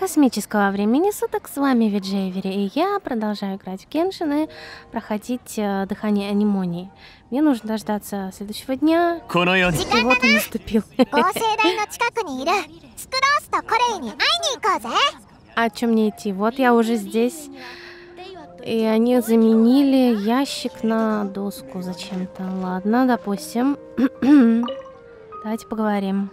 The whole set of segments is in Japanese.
Космического времени суток, с вами Виджейвери, и я продолжаю играть в Геншин и проходить дыхание анимонии. Мне нужно дождаться следующего дня, и вот он наступил. А чё мне идти? Вот я уже здесь, и они заменили ящик на доску зачем-то. Ладно, допустим. Давайте поговорим.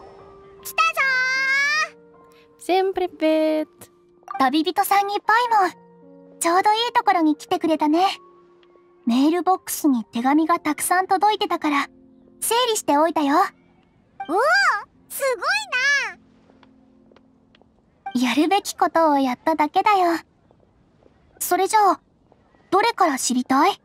Всем привет! 旅人さんにパイもちょうどいいところに来てくれたね。メールボックスに手紙がたくさん届いてたから整理しておいたよ。おお、すごいな。やるべきことをやっただけだよ。それじゃあどれから知りたい？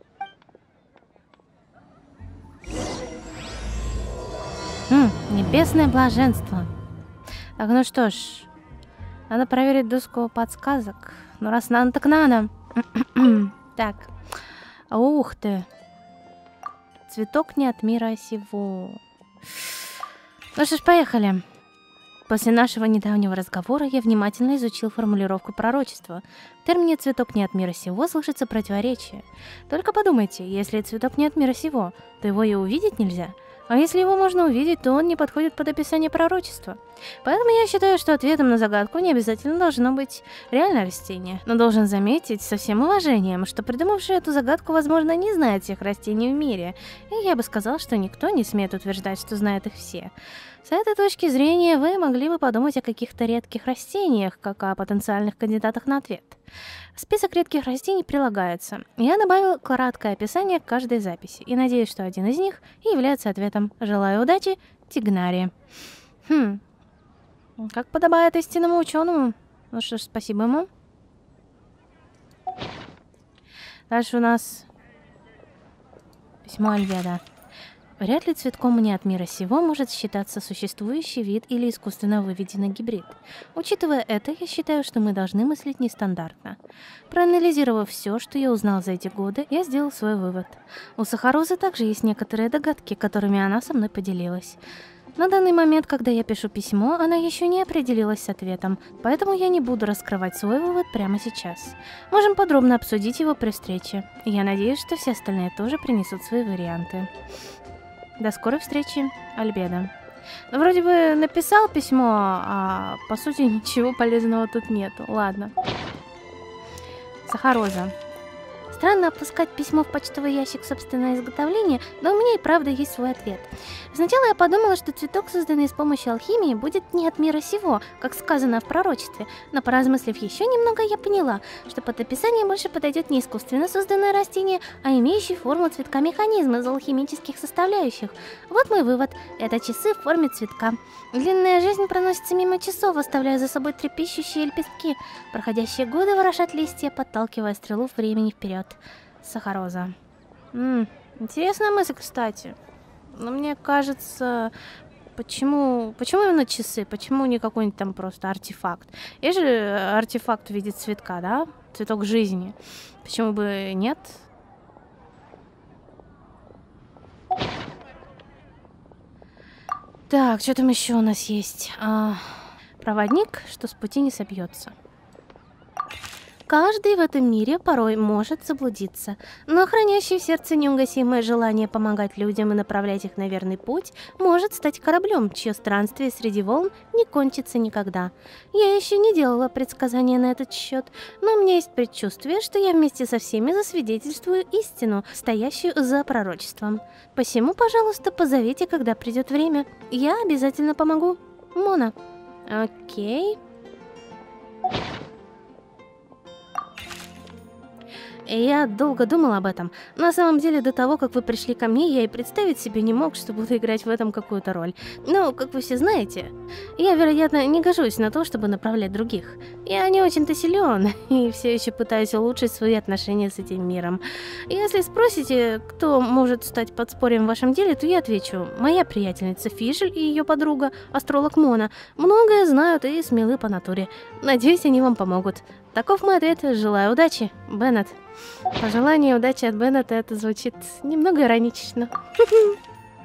Небесное блаженство. Так, ну что ж, надо проверить доску подсказок. Ну раз надо, так надо. Так, ух ты. Цветок не от мира сего. Ну что ж, поехали. После нашего недавнего разговора я внимательно изучил формулировку пророчества. В термине «цветок не от мира сего» слышится противоречие. Только подумайте, если цветок не от мира сего, то его и увидеть нельзя. А если его можно увидеть, то он не подходит под описание пророчества. Поэтому я считаю, что ответом на загадку не обязательно должно быть реальное растение. Но должен заметить со всем уважением, что придумавший эту загадку, возможно, не знает всех растений в мире. И я бы сказал, что никто не смеет утверждать, что знает их все. С этой точки зрения вы могли бы подумать о каких-то редких растениях, как о потенциальных кандидатах на ответ. Список редких растений прилагается. Я добавил краткое описание к каждой записи, и надеюсь, что один из них и является ответом. Желаю удачи, Тигнари. Как подобает истинному ученому. Ну что ж, спасибо ему. Дальше у нас письмо Альведа. Вряд ли цветком не от мира сего может считаться существующий вид или искусственно выведенный гибрид. Учитывая это, я считаю, что мы должны мыслить нестандартно. Проанализировав все, что я узнал за эти годы, я сделал свой вывод. У Сахарозы также есть некоторые догадки, которыми она со мной поделилась. На данный момент, когда я пишу письмо, она еще не определилась с ответом, поэтому я не буду раскрывать свой вывод прямо сейчас. Можем подробно обсудить его при встрече. Я надеюсь, что все остальные тоже принесут свои варианты. До скорой встречи, Альбеда. Ну, вроде бы написал письмо, а по сути ничего полезного тут нету. Ладно. Сахароза. Странно опускать письмо в почтовый ящик собственного изготовления, но у меня и правда есть свой ответ. Сначала я подумала, что цветок, созданный с помощью алхимии, будет не от мира сего, как сказано в пророчестве, но поразмыслив еще немного, я поняла, что под описание больше подойдет не искусственно созданное растение, а имеющий форму цветка механизм из алхимических составляющих. Вот мой вывод. Это часы в форме цветка. Длинная жизнь проносится мимо часов, оставляя за собой трепещущие лепестки. Проходящие годы ворошат листья, подталкивая стрелу времени вперед. Сахароза. Интересная мысль, кстати. Но мне кажется, почему именно часы? Почему не какой-нибудь там просто артефакт? Есть же артефакт в виде цветка, да? Цветок жизни. Почему бы нет? Так, что там еще у нас есть? Проводник, что с пути не собьется. Каждый в этом мире порой может заблудиться, но хранящий в сердце неугасимое желание помогать людям и направлять их на верный путь может стать кораблем, чье странствие среди волн не кончится никогда. Я еще не делала предсказания на этот счет, но у меня есть предчувствие, что я вместе со всеми засвидетельствую истину, стоящую за пророчеством. Посему, пожалуйста, позовите, когда придет время. Я обязательно помогу. Мона. Окей. Я долго думал об этом. На самом деле, до того, как вы пришли ко мне, я и представить себе не мог, что буду играть в этом какую-то роль. Но, как вы все знаете, я, вероятно, не гожусь на то, чтобы направлять других. Я не очень-то силен, и все еще пытаюсь улучшить свои отношения с этим миром. Если спросите, кто может стать подспорьем в вашем деле, то я отвечу. Моя приятельница Фишель и ее подруга, астролог Мона, многое знают и смелы по натуре. Надеюсь, они вам помогут. Таков мой ответ. Желаю удачи, Беннет. Пожелание удачи от Беннета, это звучит немного иронично.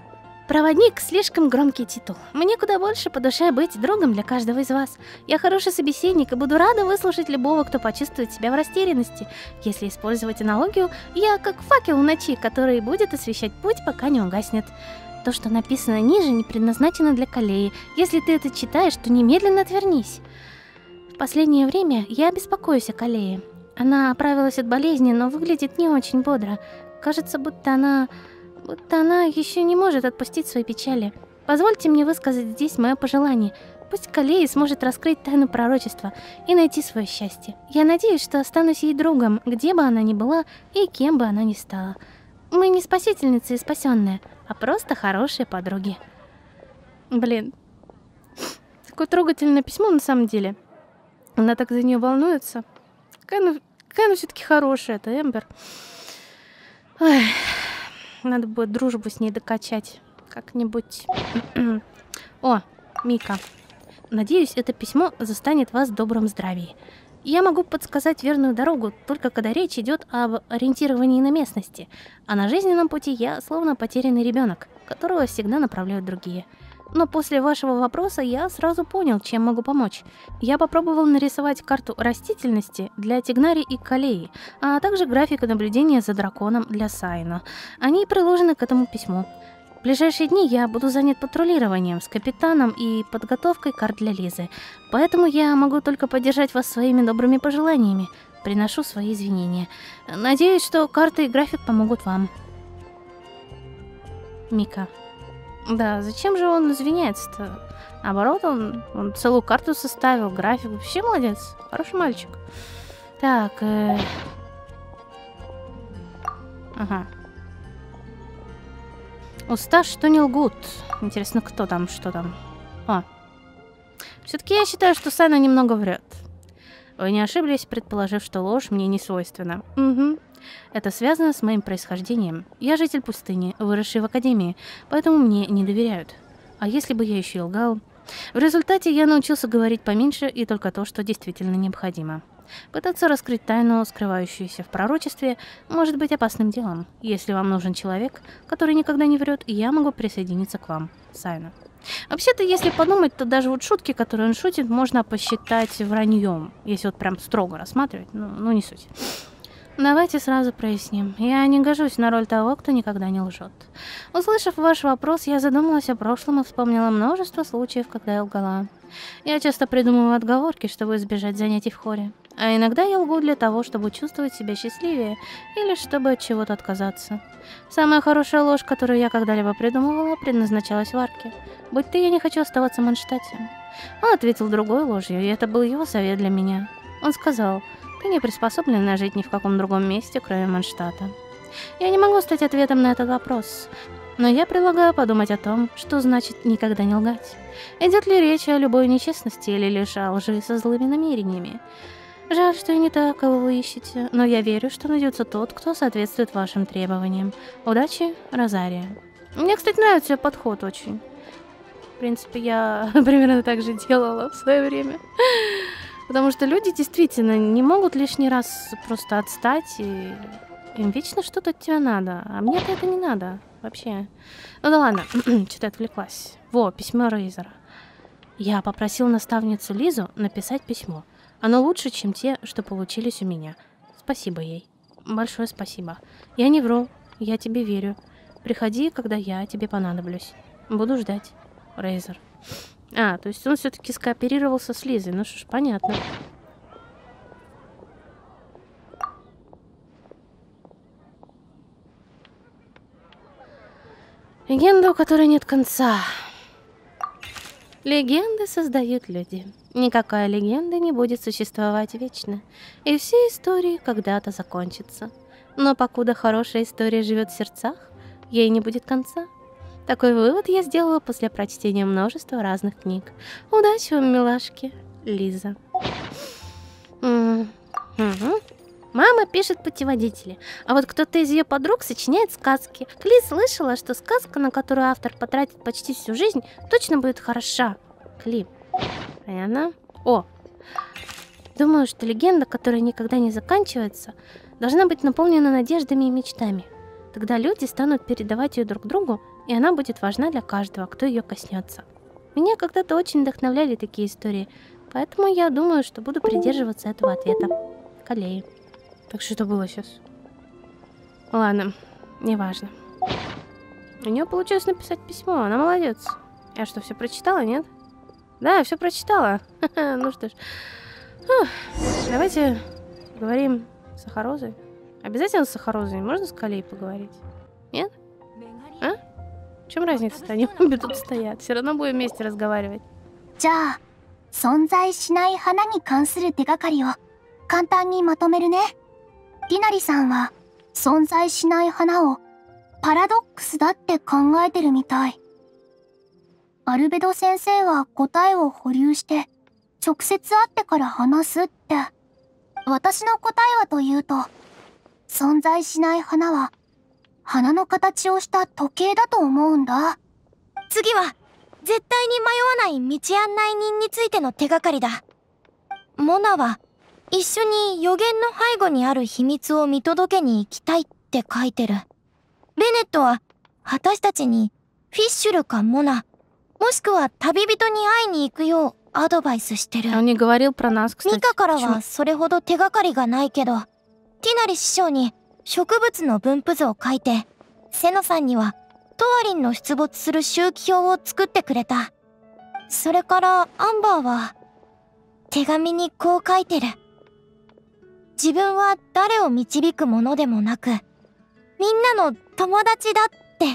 Проводник — слишком громкий титул. Мне куда больше по душе быть другом для каждого из вас. Я хороший собеседник и буду рада выслушать любого, кто почувствует себя в растерянности. Если использовать аналогию, я как факел в ночи, который будет освещать путь, пока не угаснет. То, что написано ниже, не предназначено для Калеи. Если ты это читаешь, то немедленно отвернись. В последнее время я беспокоюсь о Калее. Она оправилась от болезни, но выглядит не очень бодро. Кажется, будто она еще не может отпустить свои печали. Позвольте мне высказать здесь мое пожелание. Пусть Калея сможет раскрыть тайну пророчества и найти свое счастье. Я надеюсь, что останусь ей другом, где бы она ни была и кем бы она ни стала. Мы не спасительницы и спасенные, а просто хорошие подруги. Блин. Такое трогательное письмо на самом деле. Она так за нее волнуется. Какая она все-таки хорошая, это Эмбер. Ой. Надо будет дружбу с ней докачать как-нибудь. О, Мика. Надеюсь, это письмо застанет вас в добром здравии. Я могу подсказать верную дорогу, только когда речь идет об ориентировании на местности. А на жизненном пути я словно потерянный ребенок, которого всегда направляют другие. Но после вашего вопроса я сразу понял, чем могу помочь. Я попробовал нарисовать карту растительности для Тигнари и Калеи, а также графику наблюдения за драконом для Сайна. Они приложены к этому письму. В ближайшие дни я буду занят патрулированием с капитаном и подготовкой карт для Лизы, поэтому я могу только поддержать вас своими добрыми пожеланиями. Приношу свои извинения. Надеюсь, что карта и график помогут вам. Мика. Да, зачем же он извиняется-то? Наоборот, он целую карту составил, график. Вообще молодец. Хороший мальчик. Так, ага. Уста, что не лгут. Интересно, кто там, что там? О. Все-таки я считаю, что Сайна немного врет. Вы не ошиблись, предположив, что ложь мне не свойственна. Угу. Это связано с моим происхождением. Я житель пустыни, выросший в академии, поэтому мне не доверяют. А если бы я еще и лгал? В результате я научился говорить поменьше и только то, что действительно необходимо. Пытаться раскрыть тайну, скрывающуюся в пророчестве, может быть опасным делом. Если вам нужен человек, который никогда не врет, я могу присоединиться к вам, Сайна. Вообще-то, если подумать, то даже вот шутки, которые он шутит, можно посчитать враньем, если вот прям строго рассматривать, ну не суть. Давайте сразу проясним. Я не гожусь на роль того, кто никогда не лжет. Услышав ваш вопрос, я задумалась о прошлом и вспомнила множество случаев, когда я лгала. Я часто придумываю отговорки, чтобы избежать занятий в хоре. А иногда я лгу для того, чтобы чувствовать себя счастливее или чтобы от чего-то отказаться. Самая хорошая ложь, которую я когда-либо придумывала, предназначалась Варке. Будь ты, я не хочу оставаться в Манштате. Он ответил другой ложью, и это был его совет для меня. Он сказал: ты не приспособлена жить ни в каком другом месте, кроме Манштата. Я не могу стать ответом на этот вопрос, но я предлагаю подумать о том, что значит никогда не лгать. Идет ли речь о любой нечестности или лишь о лжи со злыми намерениями? Жаль, что я не та, кого вы ищете, но я верю, что найдется тот, кто соответствует вашим требованиям. Удачи, Розария. Мне, кстати, нравится ее подход очень. В принципе, я примерно так же делала в свое время. Потому что люди действительно не могут лишний раз просто отстать, и им вечно что-то от тебя надо, а мне-то это не надо вообще. Ну да ладно, что-то отвлеклась. Во, письмо Рейзера. Я попросил наставницу Лизу написать письмо. Оно лучше, чем те, что получились у меня. Спасибо ей. Большое спасибо. Я не вру, я тебе верю. Приходи, когда я тебе понадоблюсь. Буду ждать. Рейзер. А, то есть он все-таки скооперировался с Лизой. Ну что ж, понятно. Легенда, у которой нет конца. Легенды создают люди. Никакая легенда не будет существовать вечно. И все истории когда-то закончатся. Но покуда хорошая история живет в сердцах, ей не будет конца. Такой вывод я сделала после прочтения множества разных книг. Удачи вам, милашки. Лиза. Мама пишет путеводители, а вот кто-то из ее подруг сочиняет сказки. Кли слышала, что сказка, на которую автор потратит почти всю жизнь, точно будет хороша. Кли. Понятно? О. Думаю, что легенда, которая никогда не заканчивается, должна быть наполнена надеждами и мечтами. Тогда люди станут передавать ее друг другу, и она будет важна для каждого, кто ее коснется. Меня когда-то очень вдохновляли такие истории, поэтому я думаю, что буду придерживаться этого ответа. Колеи. Так что это было сейчас? Ладно, неважно. У нее получилось написать письмо, она молодец. Я что, все прочитала, нет? Да, я все прочитала. Ну что ж. Давайте поговорим с Сахарозой. Обязательно с Сахарозой? Можно с Колей поговорить? Нет? А? В чем разница-то? Они обе тут стоят. Все равно будем вместе разговаривать. じゃあ、存在しない花に関する手がかりを簡単にまとめるね。ティナリさんは存在しない花をパラドックスだって考えてるみたい。アルベド先生は答えを保留して直接会ってから話すって。私の答えはというと、存在しない花は花の形をした時計だと思うんだ。 次は絶対に迷わない道案内人についての手がかりだ。モナは一緒に予言の背後にある秘密を見届けに行きたいって書いてる。ベネットは私たちにフィッシュルかモナ、もしくは旅人に会いに行くようアドバイスしてる。 Он не говорил про нас, кстати. ミカからはそれほど手がかりがないけど、ティナリ師匠に植物の分布図を書いて、セノさんにはトワリンの出没する周期表を作ってくれた。それからアンバーは手紙にこう書いてる。自分は誰を導くものでもなく、みんなの友達だって。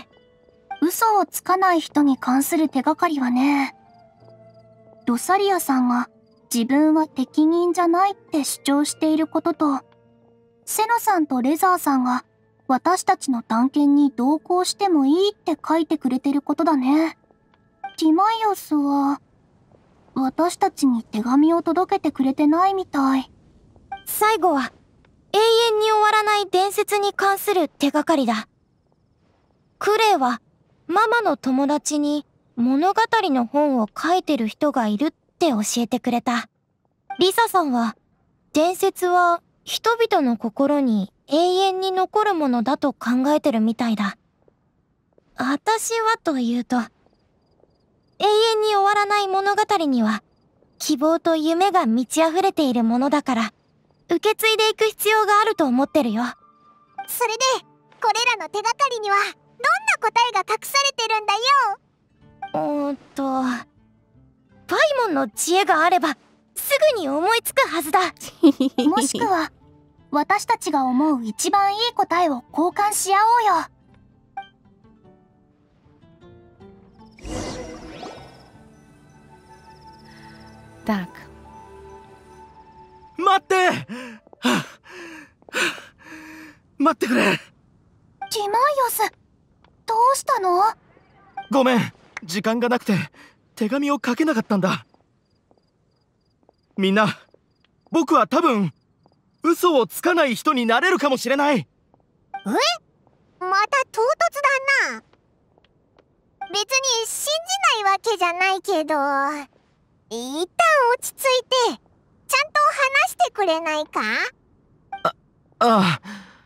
嘘をつかない人に関する手がかりはね、ロサリアさんが自分は適任じゃないって主張していることと、セノさんとレザーさんが私たちの探検に同行してもいいって書いてくれてることだね。ティマイオスは私たちに手紙を届けてくれてないみたい。 最後は永遠に終わらない伝説に関する手がかりだ。クレイはママの友達に物語の本を書いてる人がいるって教えてくれた。リサさんは伝説は人々の心に永遠に残るものだと考えてるみたいだ。私はというと、永遠に終わらない物語には希望と夢が満ち溢れているものだから、受け継いでいく必要があると思ってるよ。 それでこれらの手がかりにはどんな答えが隠されてるんだよ。 パイモンの知恵があればすぐに思いつくはずだ。 もしくは私たちが思う一番いい答えを交換し合おうよ。 Так. 待って、待ってくれ。 ティマイオス、どうしたの？ ごめん、時間がなくて手紙を書けなかったんだ。みんな、僕は多分嘘をつかない人になれるかもしれない。 また唐突だな。別に信じないわけじゃないけど、一旦落ち着いてちゃんと話してくれないか？ ああ。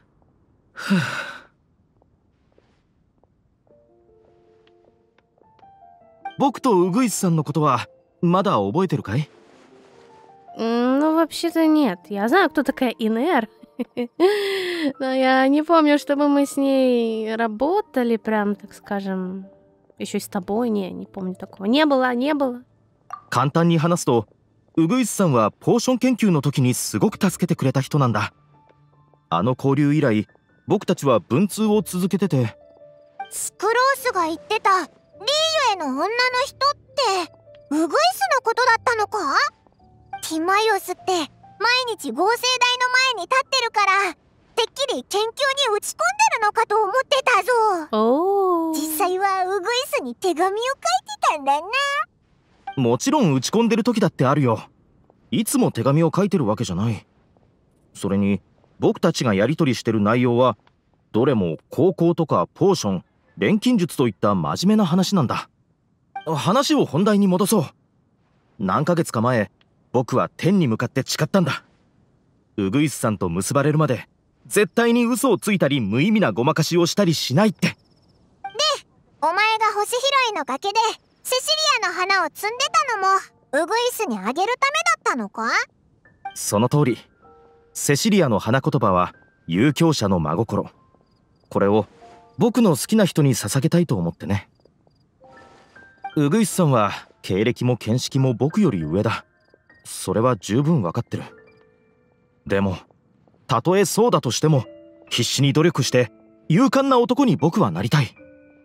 僕とウグイスさんのことはまだ覚えてるかい？ Ну, вообще-то нет. Я знаю, кто такая Инер. Но я не помню, чтобы мы с ней работали, прям, так скажем, еще и с тобой. Не помню такого. Не было. 簡単に話すと、ウグイスさんはポーション研究の時にすごく助けてくれた人なんだ。あの交流以来、僕たちは文通を続けてて。 スクロースが言ってたリーユへの女の人ってウグイスのことだったのか？ティマイオスって毎日合成台の前に立ってるから、てっきり研究に打ち込んでるのかと思ってたぞ。実際はウグイスに手紙を書いてたんだな。 もちろん打ち込んでる時だってあるよ。いつも手紙を書いてるわけじゃない。それに僕たちがやり取りしてる内容はどれも高校とかポーション、錬金術といった真面目な話なんだ。話を本題に戻そう。何ヶ月か前、僕は天に向かって誓ったんだ。ウグイスさんと結ばれるまで絶対に嘘をついたり無意味なごまかしをしたりしないって。 お前が星拾いの崖でセシリアの花を摘んでたのもウグイスにあげるためだったのか？ その通り。セシリアの花言葉は遊興者の真心。これを僕の好きな人に捧げたいと思ってね。ウグイスさんは経歴も見識も僕より上だ。それは十分わかってる。でもたとえそうだとしても必死に努力して勇敢な男に僕はなりたい。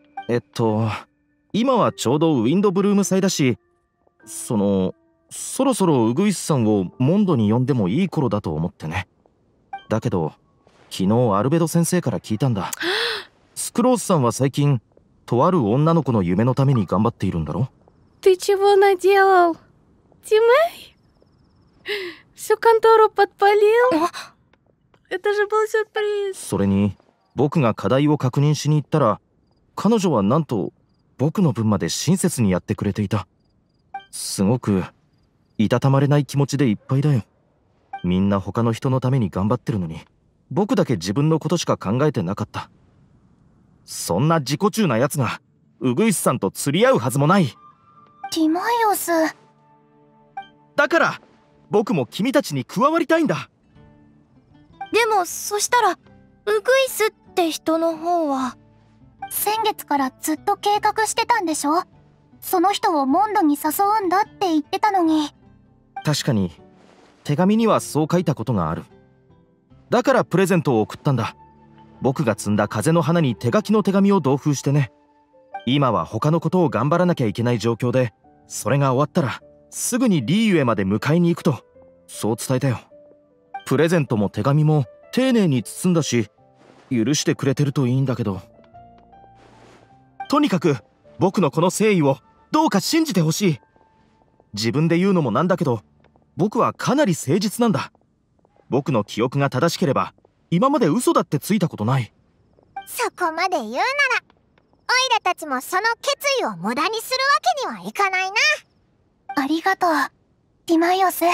今はちょうどウィンドブルーム祭だし、そろそろウグイスさんをモンドに呼んでもいい頃だと思ってね。だけど昨日アルベド先生から聞いたんだ。スクロースさんは最近とある女の子の夢のために頑張っているんだろ？ Ты чего наделал? Тимей? Всю контору подпалил? Это же был сюрприз. それに僕が課題を確認しに行ったら、彼女はなんと僕の分まで親切にやってくれていた。すごくいたたまれない気持ちでいっぱいだよ。みんな他の人のために頑張ってるのに、僕だけ自分のことしか考えてなかった。そんな自己中なやつがウグイスさんと釣り合うはずもない。 ティマイオス。 だから僕も君たちに加わりたいんだ。 でもそしたらウグイスって人の方は？ 先月からずっと計画してたんでしょ？その人をモンドに誘うんだって言ってたのに。 確かに手紙にはそう書いたことがある。だからプレゼントを送ったんだ。僕が摘んだ風の花に手書きの手紙を同封してね。今は他のことを頑張らなきゃいけない状況で、それが終わったらすぐにリーユへまで迎えに行くと、そう伝えたよ。プレゼントも手紙も丁寧に包んだし、許してくれてるといいんだけど。とにかく僕のこの誠意をどうか信じてほしい。自分で言うのもなんだけど、僕はかなり誠実なんだ。僕の記憶が正しければ今まで嘘だってついたことない。 そこまで言うなら、オイラたちもその決意を無駄にするわけにはいかないな。ありがとう、ティマイオス。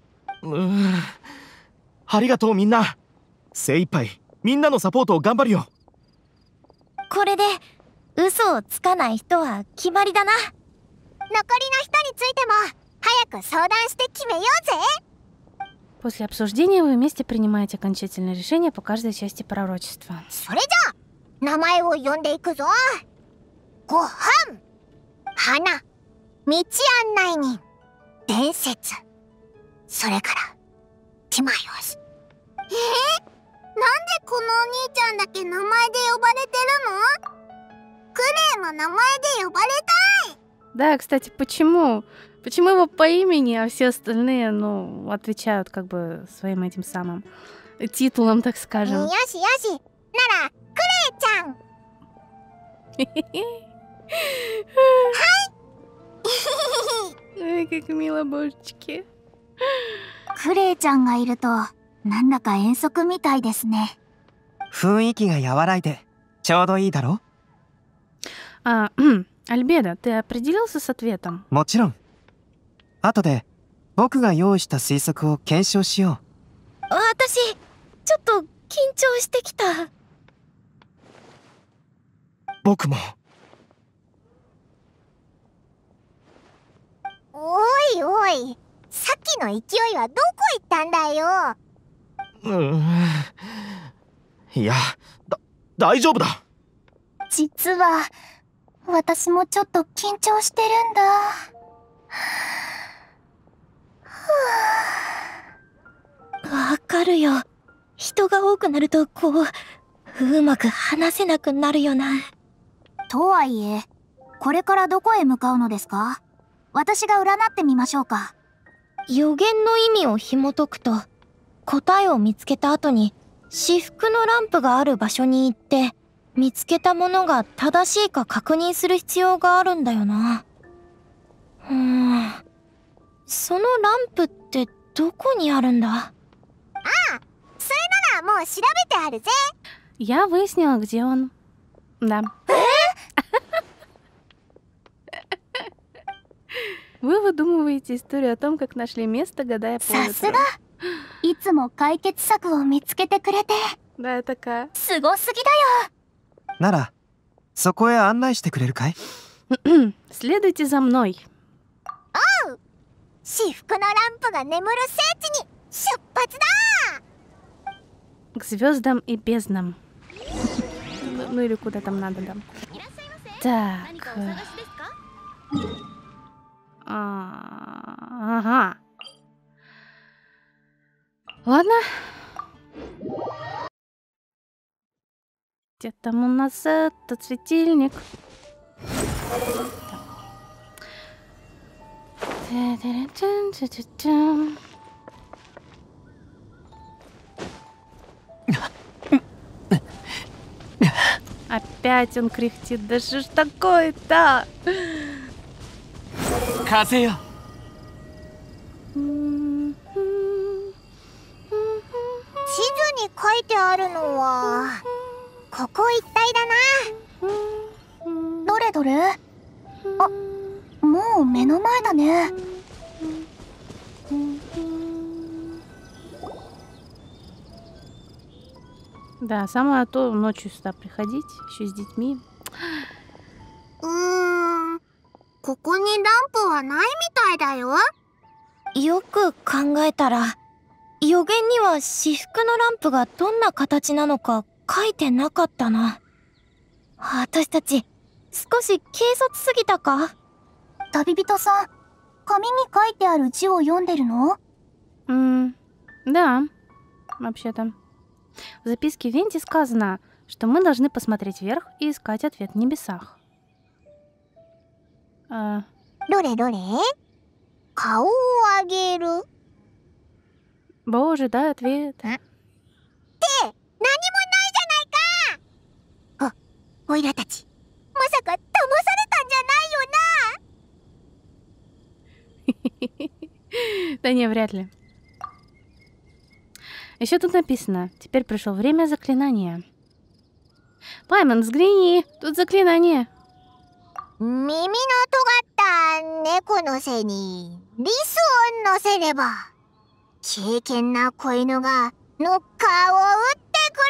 ありがとうみんな。精一杯みんなのサポートを頑張るよ。 これで嘘をつかない人は決まりだな。 残りの人についても早く相談して決めようぜ。 После обсуждения вы вместе принимаете окончательное решение по каждой части пророчества. それじゃあ名前を呼んでいくぞ。ご飯、花、道案内人、伝説、それからティマイオス。なんでこのお兄ちゃんだけ名前で呼ばれてるの？クレイも名前で呼ばれたい。 Да, кстати, почему? Почему его по имени, а все остальные, ну, отвечают как бы своим этим самым титулом, так скажем. よしよし、ならクレイちゃん。 Ой, как мило, божечки. クレイちゃんがいるとなんだか遠足みたいですね。 雰囲気が和らいでちょうどいいだろ？ Альбедо, ты определился с ответом? もちろん。後で僕が用意した推測を検証しよう。 私ちょっと緊張してきた。 僕も。 おいおい、さっきの勢いはどこ行ったんだよ。 いや、大丈夫だ。 実は私もちょっと緊張してるんだ。 わかるよ。人が多くなるとこうまく話せなくなるよな。 とはいえ、これからどこへ向かうのですか？私が占ってみましょうか。 予言の意味を紐解くと、答えを見つけた後に至福のランプがある場所に行って見つけたものが正しいか確認する必要があるんだよな。そのランプってどこにあるんだ？ ああ、それならもう調べてあるぜ。 Я выяснила, где он. Да. Вы выдумываете историю о том, как нашли место, гадая по さすが、いつも解決策を見つけてくれて Да, я такая. すごすぎだよ。 なら、そこへ案内してくれるかい？ Следуйте за мной. 至福のランプが眠る聖地に出発だ。 К звездам и безднам. Ну или куда там надо, да. Так. Ага. Ладно. Где там у нас этот светильник? Та-да-да-тун-ту-ту-тун. Опять он кряхтит. Да что ж такое-то? 風よ。 地図に書いてあるのはここ一帯だな。どれどれ？あ、もう目の前だね。 Да, самое то ночью сюда приходить, еще с детьми. ここにランプはないみたいだよ。 よく考えたら、予言には至福のランプがどんな形なのか書いてなかったな。私たち、少し軽率すぎたか？ 旅人さん、紙に書いてある字を読んでるの？ Да, вообще-то. В записке Венти сказано, что мы должны посмотреть вверх и искать ответ в небесах. どれどれ？顔を上げる。 Боже, дай ответ. 何もないじゃないか。おいらたち、まさか騙されたんじゃないよな。 Да не, вряд ли. Еще тут написано: теперь пришло время заклинания. Паймон, взгляни, тут заклинание. 耳の尖った猫の背にリスを乗せれば、敬虔な子犬がノッカーを打ってく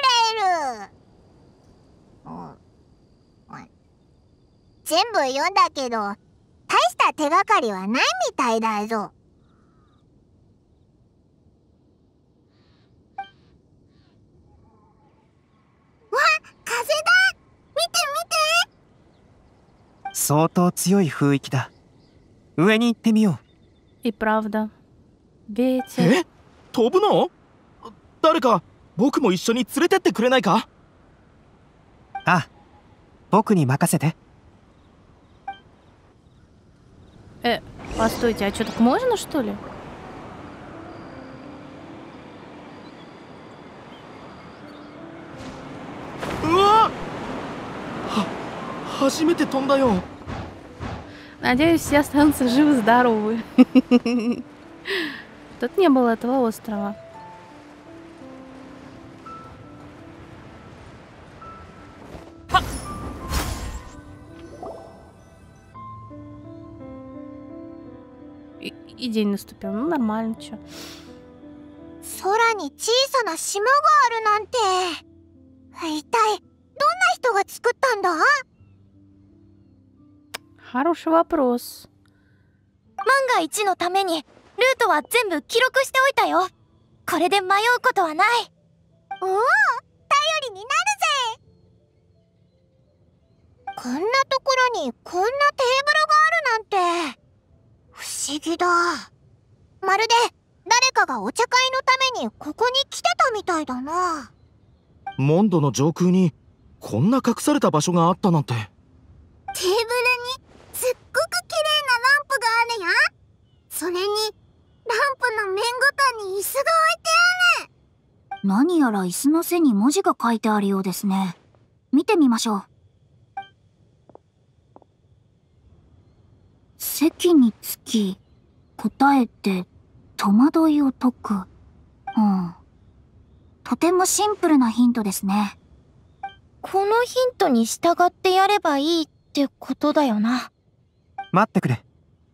れる。全部読んだけど、大した手がかりはないみたいだぞ。わ、風だ！見て見て！ 相当強い雰囲気だ。上に行ってみよう。 И правда. Ветер. え？飛ぶの？誰か僕も一緒に連れてってくれないか？ あ、僕に任せて。 Постойте, а что, так можно, что ли? 初めて飛んだよ。 Надеюсь, все останутся живы-здоровы. Тут не было этого острова. И день наступил. Ну, нормально, чё. 空に小さな島があるなんて、一体どんな人が作ったんだ？ Хороший вопрос. 万が一のためにルートは全部記録しておいたよ。これで迷うことはない。 おお、頼りになるぜ。こんなところにこんなテーブルがあるなんて不思議だ。まるで誰かがお茶会のためにここに来てたみたいだな。 モンドの上空にこんな隠された場所があったなんて。 テーブルにすっごく綺麗なランプがあるよ。それにランプの面ごとに椅子が置いてある。何やら椅子の背に文字が書いてあるようですね。見てみましょう。席につき答えて戸惑いを解く。とてもシンプルなヒントですね。 このヒントに従ってやればいいってことだよな。 待ってくれ。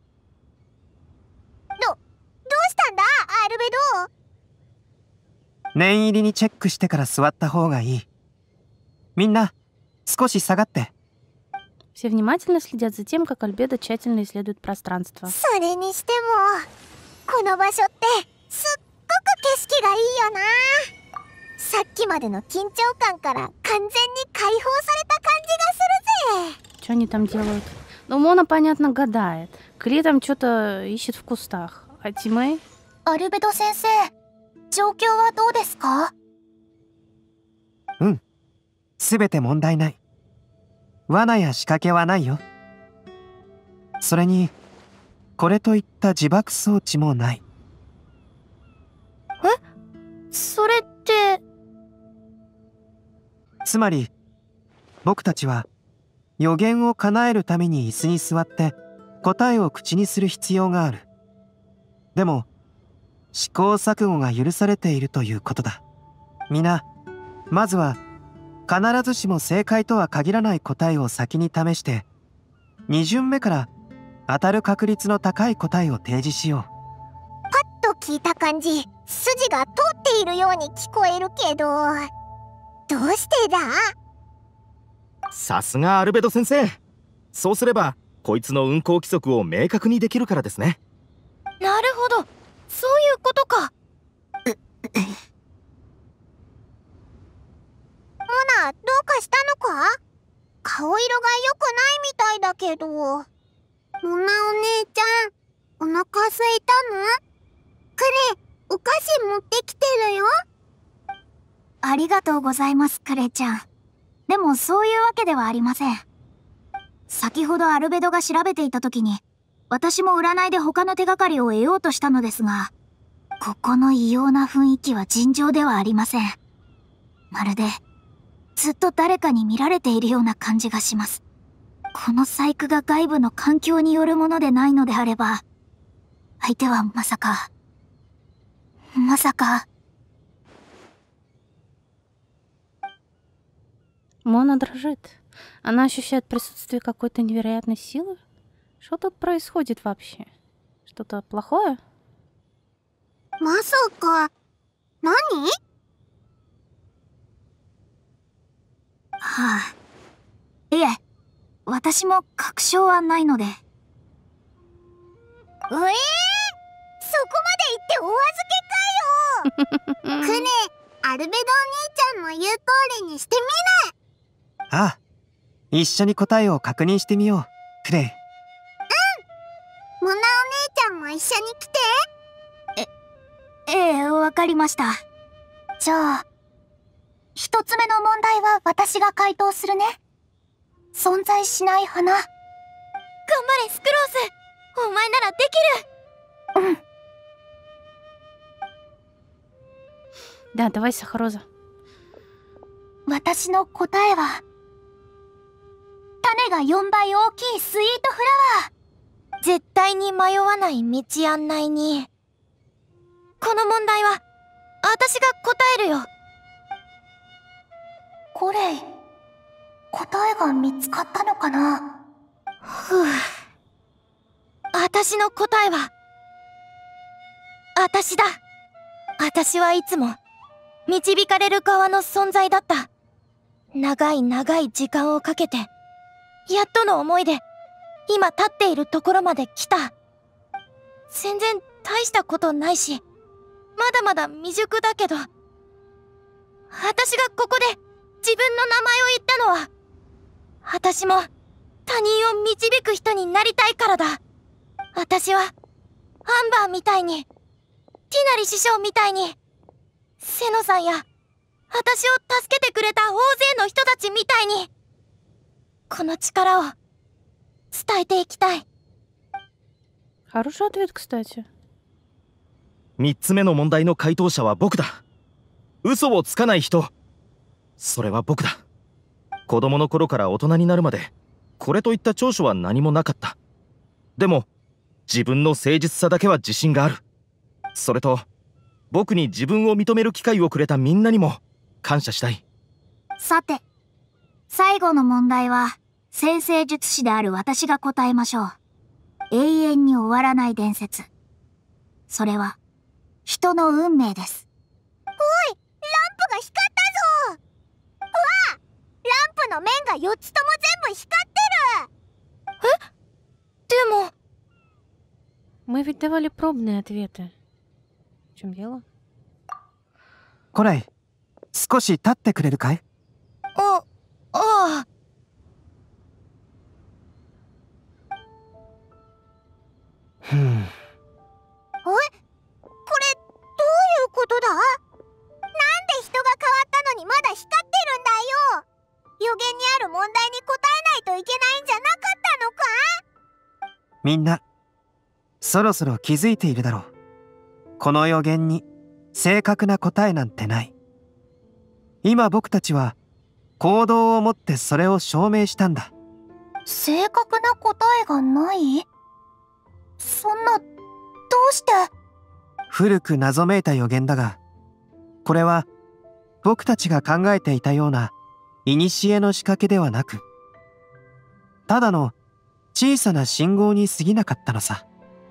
どうしたんだ、アルベド？ 念入りにチェックしてから座った方がいい。みんな、少し下がって。 Все внимательно следят за тем, как Альбедо тщательно исследует пространство. それにしても、この場所ってすっごく景色がいいよな。さっきまでの緊張感から完全に解放された感じがするぜ。 Что они там делают? Ну, Мона, понятно, гадает. Кли там что-то ищет в кустах. А Тимей? アルベド先生、状況はどうですか？ うん。すべて問題ない。罠や仕掛けはないよ。それに、これといった自爆装置もない。 それって。 つまり、僕たちは予言を叶えるために椅子に座って答えを口にする必要がある。でも、試行錯誤が許されているということだ。皆、まずは必ずしも正解とは限らない答えを先に試して、2巡目から当たる確率の高い答えを提示しよう。 パッと聞いた感じ、筋が通っているように聞こえるけど、どうしてだ？ さすがアルベド先生。そうすればこいつの運行規則を明確にできるからですね。 なるほど、そういうことか。モナ、どうかしたのか？顔色が良くないみたいだけど。モナお姉ちゃん、お腹すいたの？クレ、お菓子持ってきてるよ。 ありがとうございます、クレちゃん。でもそういうわけではありません。先ほどアルベドが調べていた時に、私も占いで他の手がかりを得ようとしたのですが、ここの異様な雰囲気は尋常ではありません。まるで、ずっと誰かに見られているような感じがします。この細工が外部の環境によるものでないのであれば、相手はまさか。 Мона дрожит. Она ощущает присутствие какой-то невероятной силы. Что тут происходит вообще? Что-то плохое? まさか、何？ いえ、私も確証はないので。 そこまで言ってお預けかよ。クレ、アルベドお兄ちゃんの言う通りにしてみる。 ああ、一緒に答えを確認してみよう、クレイ。 モナお姉ちゃんも一緒に来て。 ええ、わかりました。じゃあ、一つ目の問題は私が回答するね。存在しない花。 頑張れ、スクロース。お前ならできる。 Да, давай, Сахароза. 私の答えは、種が4倍大きいスイートフラワー。 絶対に迷わない道案内に。この問題は私が答えるよ。 コレイ、答えが見つかったのかな？ ふう。私の答えは私だ。私はいつも導かれる側の存在だった。長い長い時間をかけて、やっとの思いで今立っているところまで来た。全然大したことないし、まだまだ未熟だけど、私がここで自分の名前を言ったのは、私も他人を導く人になりたいからだ。私はアンバーみたいに、ティナリ師匠みたいに、セノさんや私を助けてくれた大勢の人たちみたいに、この力を伝えていきたい。 Хороший ответ, кстати. 3つ目の問題の回答者は僕だ。嘘をつかない人。それは僕だ。子供の頃から大人になるまで、これといった長所は何もなかった。でも、自分の誠実さだけは自信がある。それと、僕に自分を認める機会をくれたみんなにも感謝したい。 さて、最後の問題は、占星術師である私が答えましょう。永遠に終わらない伝説。それは、人の運命です。 おい、 が光ったぞ。うわ、ランプの面が4つとも全部光ってる。 でも、 Мы ведь давали пробные ответы. В чем дело? コレイ、少し立ってくれるかい？ ああ。 ふん。 これ、どういうことだ？なんで人が変わったのにまだ光ってるんだよ。予言にある問題に答えないといけないんじゃなかったのか？ みんな、そろそろ気づいているだろう。この予言に正確な答えなんてない。今僕たちは行動をもってそれを証明したんだ。 正確な答えがない？そんな、どうして？ 古く謎めいた予言だが、これは僕たちが考えていたような古の仕掛けではなく、ただの小さな信号に過ぎなかったのさ。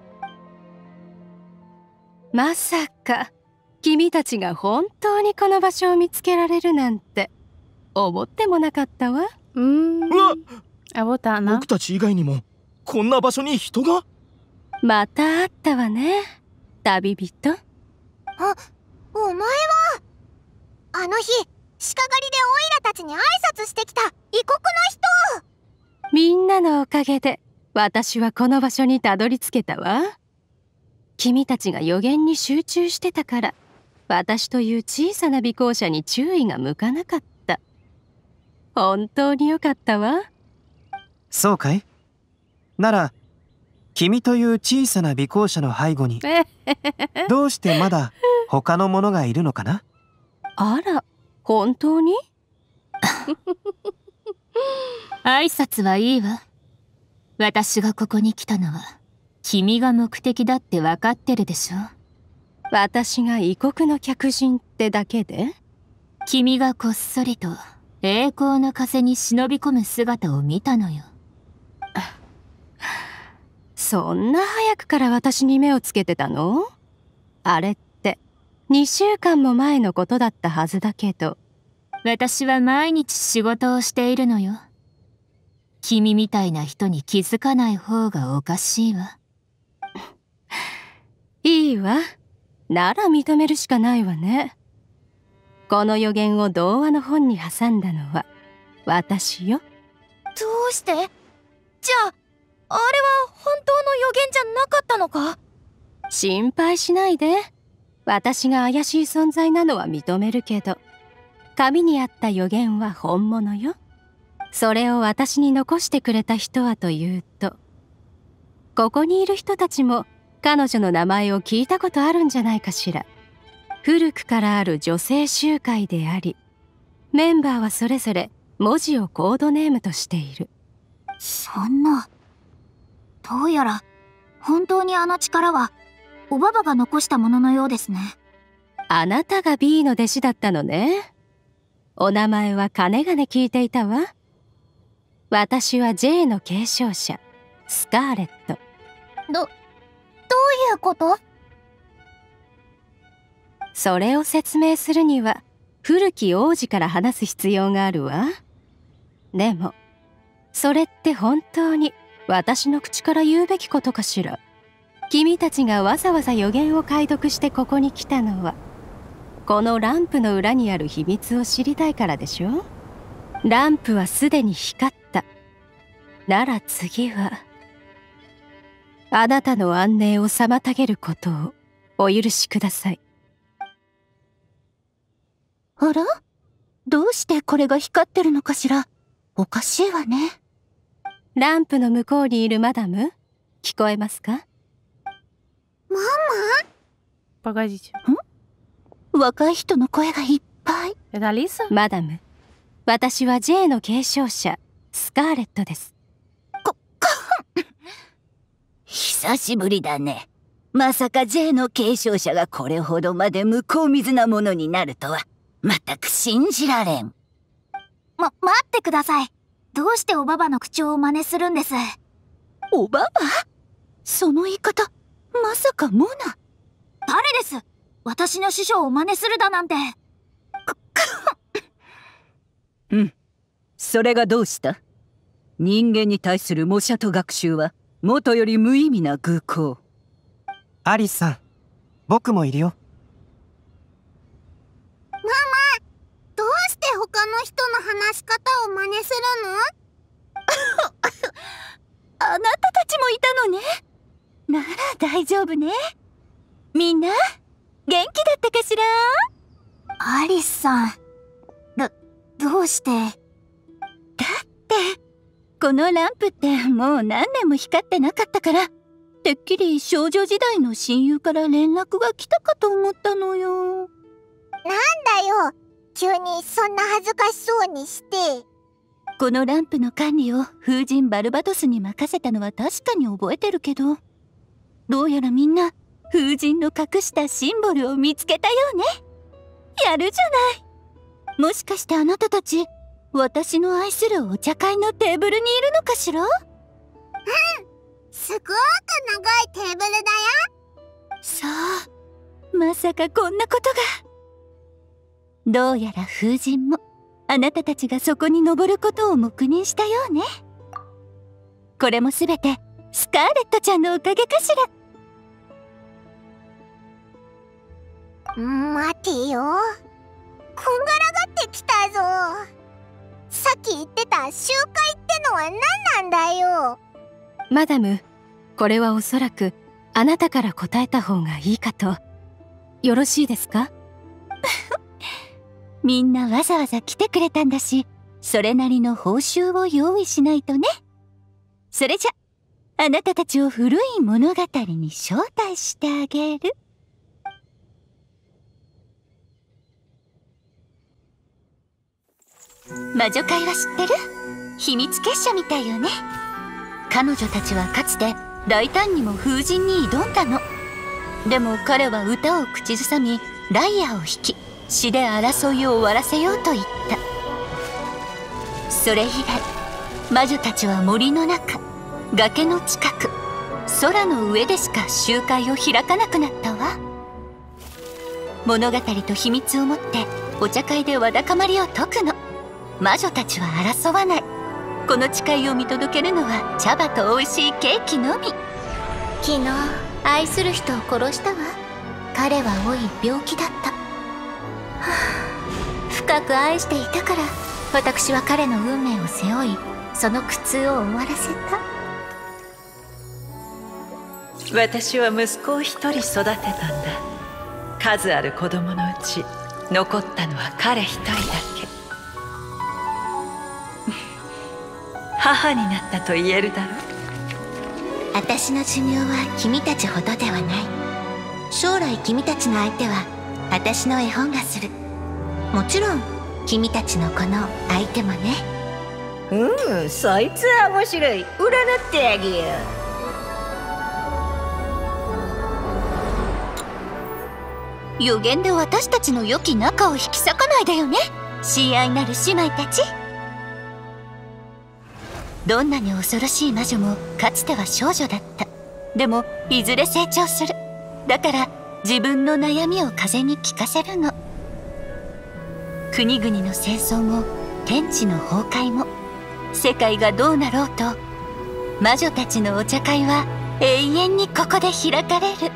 まさか君たちが本当にこの場所を見つけられるなんて思ってもなかったわ。 うわ、 А вот она. 僕たち以外にもこんな場所に人が。 また会ったわね、旅人。 お前は、あの日、鹿狩りでオイラたちに挨拶してきた異国の人。 みんなのおかげで私はこの場所にたどり着けたわ。君たちが予言に集中してたから私という小さな尾行者に注意が向かなかった。本当によかったわ。 そうかい？なら君という小さな尾行者の背後にどうしてまだ他の者がいるのかな？ あら、本当に？ 挨拶はいいわ。私がここに来たのは君が目的だって分かってるでしょ。 私が異国の客人ってだけで？ 君がこっそりと栄光の風に忍び込む姿を見たのよ。 そんな早くから私に目をつけてたの？あれって2週間も前のことだったはずだけど。 私は毎日仕事をしているのよ。君みたいな人に気づかない方がおかしいわ。 いいわ。なら認めるしかないわね。この予言を童話の本に挟んだのは私よ。 どうして？じゃあ、あれは本当の予言じゃなかったのか？ 心配しないで。私が怪しい存在なのは認めるけど、紙にあった予言は本物よ。それを私に残してくれた人はというと、ここにいる人たちも彼女の名前を聞いたことあるんじゃないかしら。古くからある女性集会であり、メンバーはそれぞれ文字をコードネームとしている。 そんな。どうやら、本当にあの力は、おばばが残したもののようですね。 あなたが B の弟子だったのね。お名前はかねがね聞いていたわ。私は J の継承者、スカーレット。 どういうこと？ それを説明するには古き王子から話す必要があるわ。でもそれって本当に私の口から言うべきことかしら。君たちがわざわざ予言を解読してここに来たのは、このランプの裏にある秘密を知りたいからでしょ。ランプはすでに光った。なら次はあなたの安寧を妨げることをお許しください。 あら？どうしてこれが光ってるのかしら？おかしいわね。 ランプの向こうにいるマダム、聞こえますか？ ママ？ Погодите. 若い人の声がいっぱい。 Это Алиса? マダム、私は J の継承者、スカーレットです。 久しぶりだね。まさか J の継承者がこれほどまで向こう水なものになるとは、全く信じられん。 待ってください。どうしておばばの口調を真似するんです？ おばば？その言い方、まさかモナ？ 誰です？私の師匠を真似するだなんて。 うん。それがどうした？人間に対する模写と学習は元より無意味な愚行。 アリスさん、僕もいるよ。 ママ、どうして他の人の話し方を真似するの？ あなたたちもいたのね。なら大丈夫ね。みんな元気だったかしら？ アリスさん、どうして？ だってこのランプってもう何年も光ってなかったから、てっきり少女時代の親友から連絡が来たかと思ったのよ。 なんだよ、急にそんな恥ずかしそうにして。 このランプの管理を風神バルバトスに任せたのは確かに覚えてるけど、どうやらみんな風神の隠したシンボルを見つけたようね。やるじゃない。もしかしてあなたたち、私の愛するお茶会のテーブルにいるのかしら？うん、 すごく長いテーブルだよ。 さあ、まさかこんなことが。どうやら風神もあなたたちがそこに登ることを黙認したようね。これもすべてスカーレットちゃんのおかげかしら。 待てよ、こんがらがってきたぞ。さっき言ってた集会ってのは何なんだよ。 マダム、これはおそらくあなたから答えた方がいいかと。よろしいですか？ みんなわざわざ来てくれたんだし、それなりの報酬を用意しないとね。それじゃあなたたちを古い物語に招待してあげる。魔女会は知ってる？秘密結社みたいよね。彼女たちはかつて大胆にも風神に挑んだの。でも彼は歌を口ずさみ、ライアーを弾き、詩で争いを終わらせようと言った。それ以来魔女たちは森の中、崖の近く、空の上でしか集会を開かなくなったわ。物語と秘密を持ってお茶会でわだかまりを解くの。魔女たちは争わない。この誓いを見届けるのは茶葉と美味しいケーキのみ。 昨日愛する人を殺したわ。彼は老い病気だった。深く愛していたから、私は彼の運命を背負い、その苦痛を終わらせた。 私は息子を一人育てたんだ。数ある子供のうち残ったのは彼一人だけ。母になったと言えるだろう。 私の寿命は君たちほどではない。将来君たちの相手は私の絵本がする。もちろん君たちのこの相手もね。 そいつは面白い。占ってあげよう。予言で私たちの良き仲を引き裂かないでよね、親愛なる姉妹たち。どんなに恐ろしい魔女もかつては少女だった。でもいずれ成長する。だから自分の悩みを風に聞かせるの。国々の戦争も天地の崩壊も、世界がどうなろうと、魔女たちのお茶会は永遠にここで開かれる。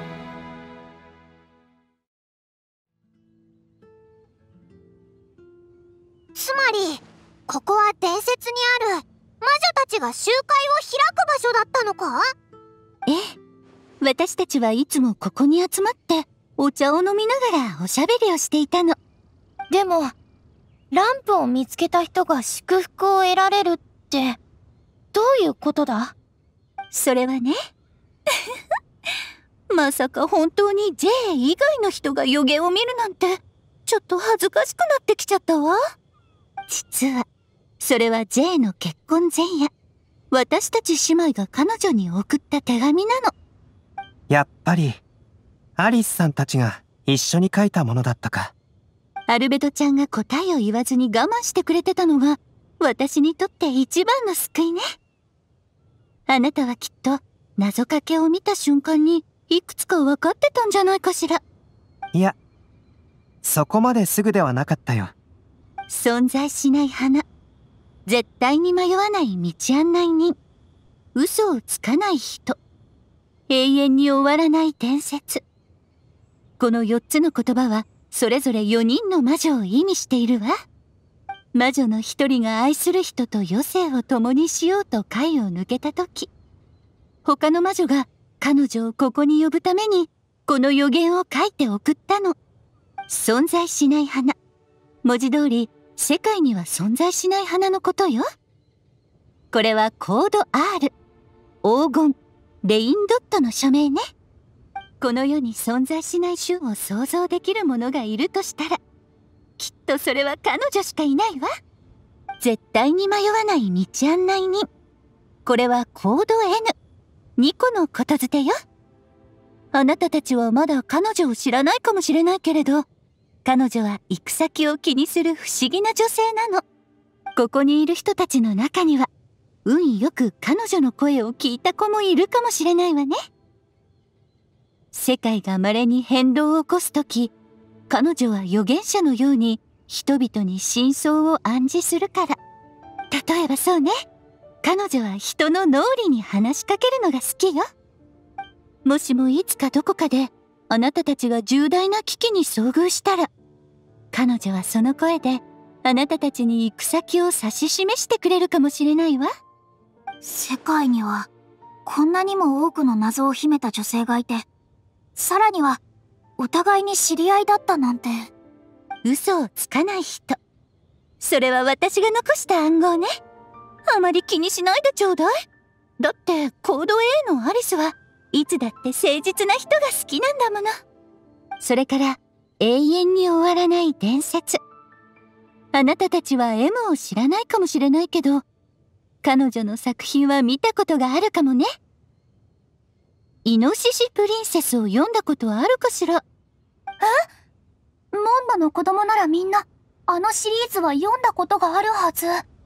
つまりここは伝説にある魔女たちが集会を開く場所だったのか？ ええ、私たちはいつもここに集まってお茶を飲みながらおしゃべりをしていたの。 でもランプを見つけた人が祝福を得られるってどういうことだ？ それはねまさか本当に J 以外の人が予言を見るなんて、ちょっと恥ずかしくなってきちゃったわ。実はそれは J の結婚前夜、私たち姉妹が彼女に送った手紙なの。 やっぱりアリスさんたちが一緒に書いたものだったか。 アルベドちゃんが答えを言わずに我慢してくれてたのが私にとって一番の救いね。あなたはきっと謎かけを見た瞬間にいくつか分かってたんじゃないかしら。 いや、そこまですぐではなかったよ。 存在しない花、絶対に迷わない道案内人、嘘をつかない人、永遠に終わらない伝説。この4つの言葉はそれぞれ4人の魔女を意味しているわ。魔女の一人が愛する人と余生を共にしようと階を抜けた時、他の魔女が彼女をここに呼ぶためにこの予言を書いて送ったの。存在しない花、文字通り世界には存在しない花のことよ。これはコード R、 黄金、レインドットの署名ね。この世に存在しない種を想像できるものがいるとしたら、きっとそれは彼女しかいないわ。絶対に迷わない道案内人。これはコード N、 2個のことづてよ。あなたたちはまだ彼女を知らないかもしれないけれど、彼女は行く先を気にする不思議な女性なの。ここにいる人たちの中には、運よく彼女の声を聞いた子もいるかもしれないわね。世界が稀に変動を起こすとき、彼女は預言者のように人々に真相を暗示するから。例えばそうね、彼女は人の脳裏に話しかけるのが好きよ。もしもいつかどこかであなたたちが重大な危機に遭遇したら、彼女はその声であなたたちに行く先を指し示してくれるかもしれないわ。 世界にはこんなにも多くの謎を秘めた女性がいて、さらにはお互いに知り合いだったなんて。 嘘をつかない人、それは私が残した暗号ね。あまり気にしないでちょうだい。だってコード A のアリスはいつだって誠実な人が好きなんだもの。それから永遠に終わらない伝説。あなたたちは M を知らないかもしれないけど、彼女の作品は見たことがあるかもね。イノシシプリンセスを読んだことはあるかしら。 モンバの子供ならみんなあのシリーズは読んだことがあるはず。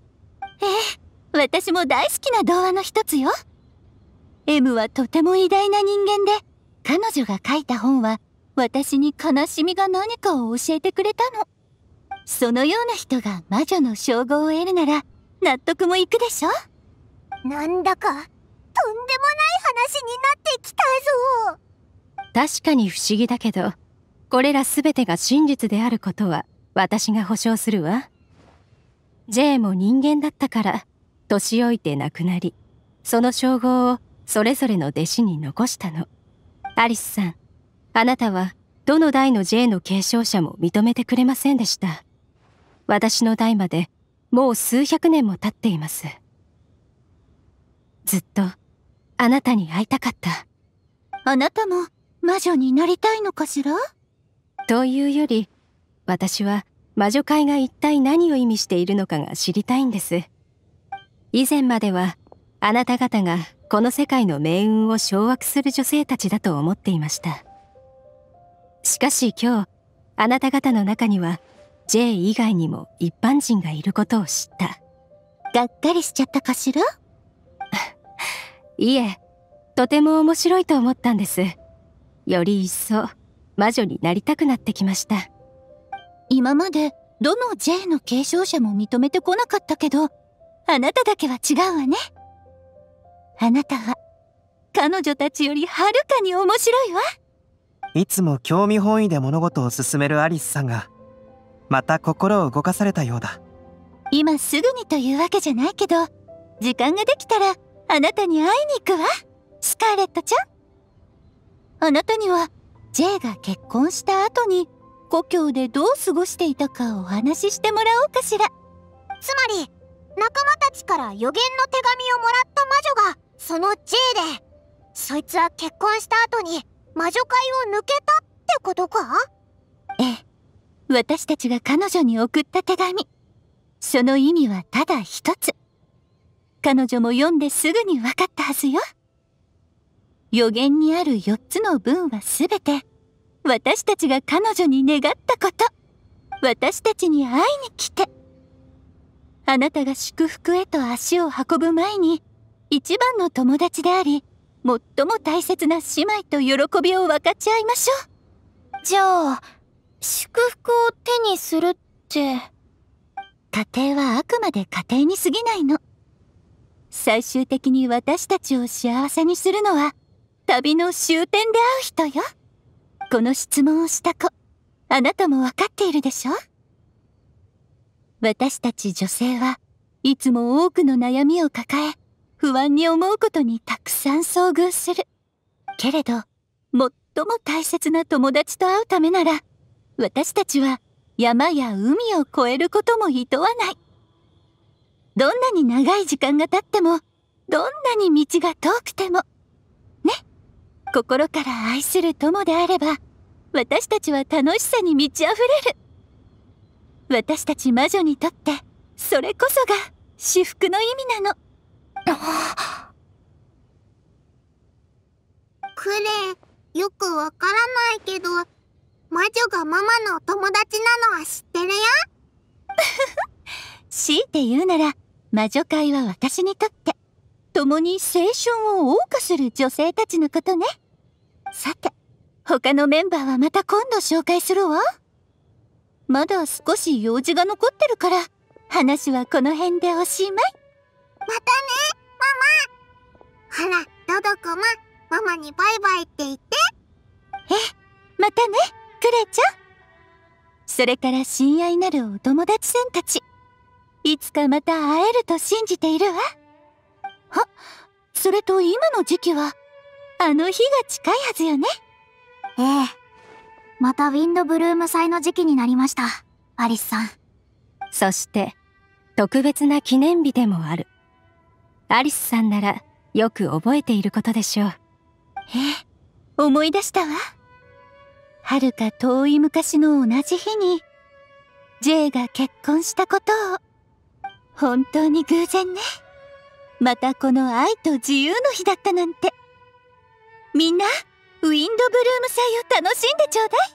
私も大好きな童話の一つよ。M はとても偉大な人間で、彼女が書いた本は私に悲しみが何かを教えてくれたの。そのような人が魔女の称号を得るなら納得もいくでしょ。 なんだかとんでもない話になってきたぞ。 確かに不思議だけど、これら全てが真実であることは私が保証するわ。J も人間だったから年老いて亡くなり、その称号をそれぞれの弟子に残したの。アリスさん、あなたはどの代の J の継承者も認めてくれませんでした。私の代までもう数百年も経っています。ずっとあなたに会いたかった。 あなたも魔女になりたいのかしら？ というより、私は魔女界が一体何を意味しているのかが知りたいんです。以前まではあなた方がこの世界の命運を掌握する女性たちだと思っていました。しかし今日、あなた方の中には J 以外にも一般人がいることを知った。 がっかりしちゃったかしら？ いえ、とても面白いと思ったんです。より一層魔女になりたくなってきました。 今までどの J の継承者も認めてこなかったけど、あなただけは違うわね。あなたは彼女たちよりはるかに面白いわ。 いつも興味本位で物事を進めるアリスさんがまた心を動かされたようだ。 今すぐにというわけじゃないけど、時間ができたらあなたに会いに行くわ、スカーレットちゃん。あなたには J が結婚した後に故郷でどう過ごしていたかお話ししてもらおうかしら。 つまり仲間たちから予言の手紙をもらった魔女がその J で、そいつは結婚した後に魔女界を抜けたってことか？ ええ、私たちが彼女に送った手紙、その意味はただ一つ。彼女も読んですぐに分かったはずよ。予言にある4つの文はすべて私たちが彼女に願ったこと。私たちに会いに来て、あなたが祝福へと足を運ぶ前に一番の友達であり最も大切な姉妹と喜びを分かち合いましょう。 じゃあ祝福を手にするって家庭はあくまで家庭に過ぎないの。最終的に私たちを幸せにするのは旅の終点で会う人よ。この質問をした子、あなたもわかっているでしょ？私たち女性はいつも多くの悩みを抱え、不安に思うことにたくさん遭遇する。けれど、最も大切な友達と会うためなら、私たちは山や海を越えることも厭わない。どんなに長い時間が経っても、どんなに道が遠くても、ね、心から愛する友であれば、私たちは楽しさに満ち溢れる。私たち魔女にとって、それこそが至福の意味なの。 クレイ、よくわからないけど、魔女がママのお友達なのは知ってるよ。 強いて言うなら、魔女界は私にとって、共に青春を謳歌する女性たちのことね。さて、他のメンバーはまた今度紹介するわ。まだ少し用事が残ってるから、話はこの辺でおしまい。 またね、ママ。ほら、ドドコもママにバイバイって言って。 またね、クレちゃん。それから親愛なるお友達さんたち。いつかまた会えると信じているわ。それと今の時期は、あの日が近いはずよね。 ええ。またウィンドブルーム祭の時期になりました、アリスさん。 そして特別な記念日でもある。アリスさんならよく覚えていることでしょう。 思い出したわ。遥か遠い昔の同じ日に J が結婚したことを。本当に偶然ね。またこの愛と自由の日だったなんて。みんなウィンドブルーム祭を楽しんでちょうだい。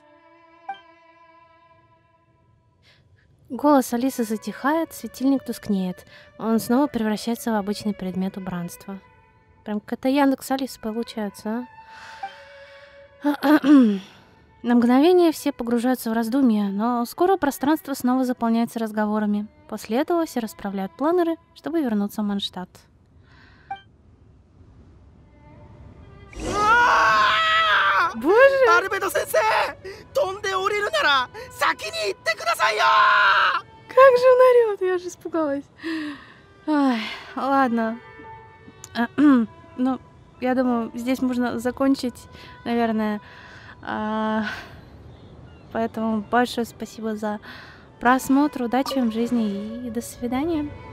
Голос Алисы затихает, светильник тускнеет. Он снова превращается в обычный предмет убранства. Прям какая-то Яндекс Алиса получается, а? На мгновение все погружаются в раздумья, но скоро пространство снова заполняется разговорами. После этого все расправляют планеры, чтобы вернуться в Манштадт. Боже! アルベド先生、飛んで降りるなら先に行ってくださいよ。 Как же он орёт, я же испугалась. Ай, ладно. Ну, я думаю, здесь можно закончить, наверное. Поэтому большое спасибо за просмотр, удачи вам в жизни и до свидания.